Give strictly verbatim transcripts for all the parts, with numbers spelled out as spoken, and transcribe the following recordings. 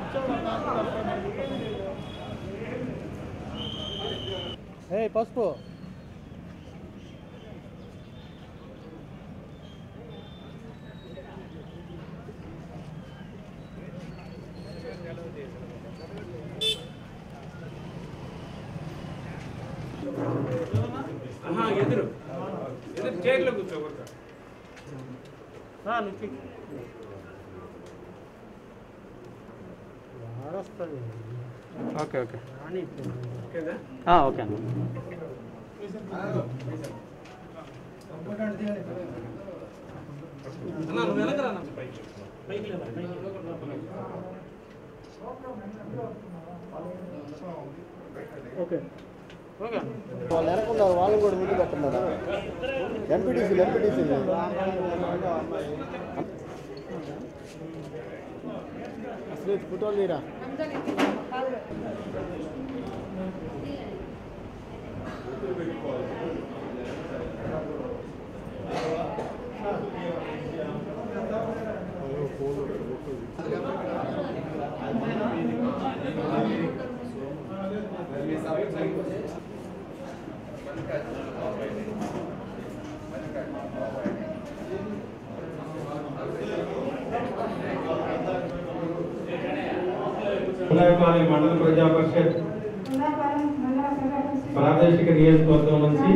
ఏ పసుపు ఎదురు ఎదురు చైర్లో కూర్చోకూడదు. ఓకే ఓకే ఓకే అన్న. ఓకే ఓకే వాళ్ళు వెనకున్నారు, వాళ్ళని కూడా ముందు పెట్టన్నారు. ఎంపీటీసీలు ఎంపీటీసీలు అసలు ఫోటోలు తీరా. మండల ప్రజా పరిషత్ ప్రాదేశిక నియోజకవర్గం నుంచి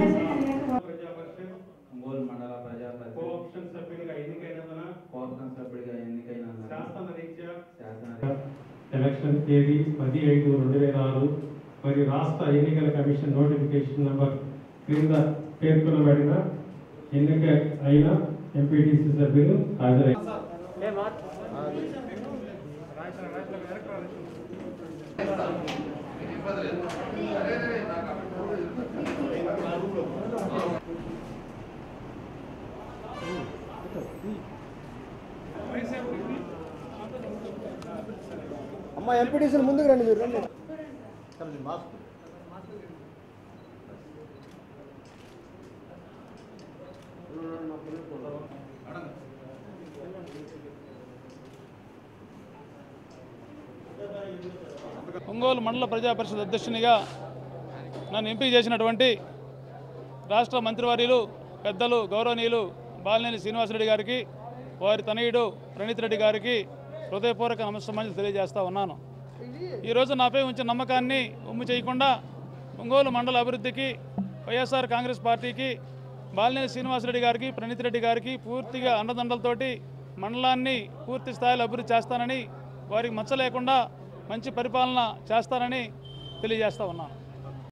ఒంగోలు మండల ప్రజా పరిషత్ కోఆప్షన్ సభ్యుడిగా ఎన్నికైనందున కోఆప్షన్ సభ్యుడిగా ఎన్నికైనందున శాసన రీత్యా శాసన ఎలక్షన్ తేదీ పది ఐదు రెండు వేల ఆరు మరియు రాష్ట్ర ఎన్నికల కమిషన్ నోటిఫికేషన్ నంబర్ క్రింద పేర్కొనబడిన ఎన్నిక అయిన ఎంపీటీసీ సభ్యులు హాజరయ్యారు. అమ్మ ఎంపీటీసీలు ముందుకు రండి, మీరు రండి. ఒంగోలు మండల ప్రజా పరిషత్ అధ్యక్షునిగా నన్ను ఎంపిక చేసినటువంటి రాష్ట్ర మంత్రివర్యులు పెద్దలు గౌరవనీయులు బాలినేని శ్రీనివాసరెడ్డి గారికి, వారి తనయుడు ప్రణీత్ రెడ్డి గారికి హృదయపూర్వక నమస్కారాలు తెలియజేస్తా ఉన్నాను. ఈరోజు నాపై ఉంచిన నమ్మకాన్ని ఉమ్ము చేయకుండా ఒంగోలు మండల అభివృద్ధికి వైఎస్ఆర్ కాంగ్రెస్ పార్టీకి బాలినేని శ్రీనివాసరెడ్డి గారికి, ప్రణీత్ రెడ్డి గారికి పూర్తిగా అండదండలతోటి మండలాన్ని పూర్తి స్థాయిలో అభివృద్ధి చేస్తానని, వారికి మచ్చ లేకుండా మంచి పరిపాలన చేస్తానని తెలియజేస్తా ఉన్నాను.